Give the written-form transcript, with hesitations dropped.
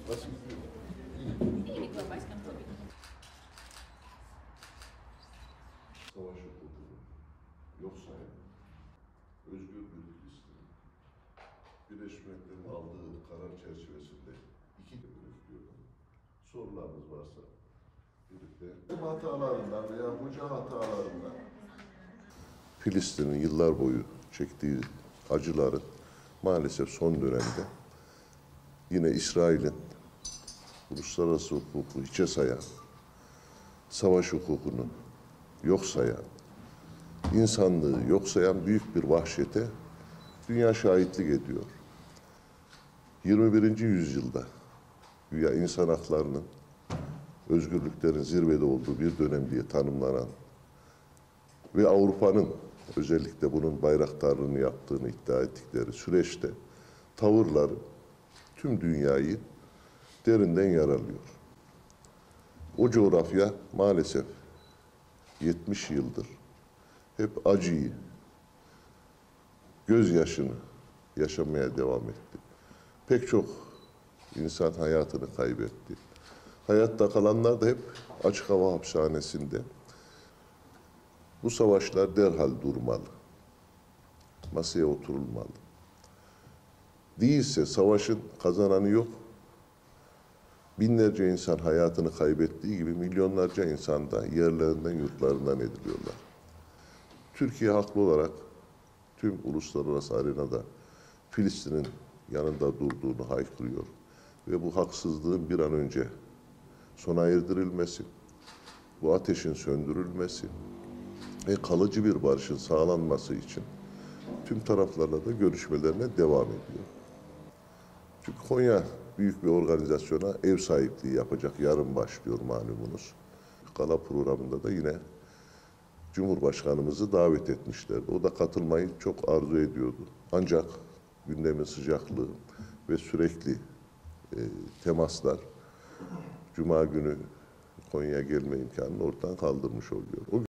Nasıl gidiyor? İyilik var başkanım tabii ki. Savaş hukukunu yok sayan özgür bir Filistin'in Birleşmiş Milletler'in aldığı karar çerçevesinde iki öflüyorum. Sorularınız varsa birlikte hatalarından veya hoca hatalarından Filistin'in yıllar boyu çektiği acıların maalesef son dönemde yine İsrail'in uluslararası hukuku hiçe sayan, savaş hukukunu yok sayan, insanlığı yok sayan büyük bir vahşete dünya şahitlik ediyor. 21. yüzyılda güya insan haklarının, özgürlüklerin zirvede olduğu bir dönem diye tanımlanan ve Avrupa'nın özellikle bunun bayraktarlığını yaptığını iddia ettikleri süreçte tavırları tüm dünyayı derinden yaralıyor. O coğrafya maalesef 70 yıldır hep acıyı, gözyaşını yaşamaya devam etti. Pek çok insan hayatını kaybetti. Hayatta kalanlar da hep açık hava hapishanesinde. Bu savaşlar derhal durmalı. Masaya oturulmalı. Değilse savaşın kazananı yok. Binlerce insan hayatını kaybettiği gibi milyonlarca insan da yerlerinden, yurtlarından ediliyorlar. Türkiye haklı olarak tüm uluslararası arenada Filistin'in yanında durduğunu haykırıyor. Ve bu haksızlığın bir an önce sona erdirilmesi, bu ateşin söndürülmesi ve kalıcı bir barışın sağlanması için tüm taraflarla da görüşmelerine devam ediyor. Çünkü Konya büyük bir organizasyona ev sahipliği yapacak. Yarın başlıyor malumunuz. Gala programında da yine Cumhurbaşkanımızı davet etmişlerdi. O da katılmayı çok arzu ediyordu. Ancak gündemin sıcaklığı ve sürekli temaslar Cuma günü Konya'ya gelme imkanını ortadan kaldırmış oluyor.